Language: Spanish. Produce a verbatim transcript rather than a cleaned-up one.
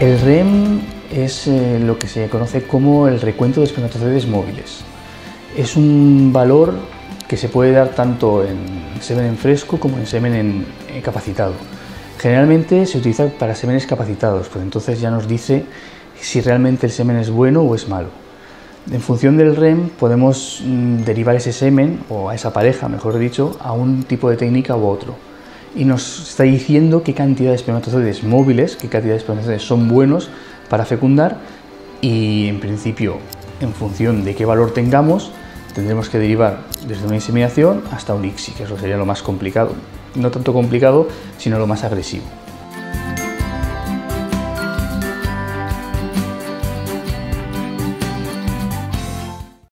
El R E M es eh, lo que se conoce como el recuento de espermatozoides móviles. Es un valor que se puede dar tanto en semen en fresco como en semen en, en capacitado. Generalmente se utiliza para semenes capacitados, pues entonces ya nos dice si realmente el semen es bueno o es malo. En función del R E M podemos mm, derivar ese semen, o a esa pareja, mejor dicho, a un tipo de técnica u otro. Y nos está diciendo qué cantidad de espermatozoides móviles, qué cantidad de espermatozoides son buenos para fecundar, y en principio, en función de qué valor tengamos, tendremos que derivar desde una inseminación hasta un I C S I, que eso sería lo más complicado. No tanto complicado, sino lo más agresivo.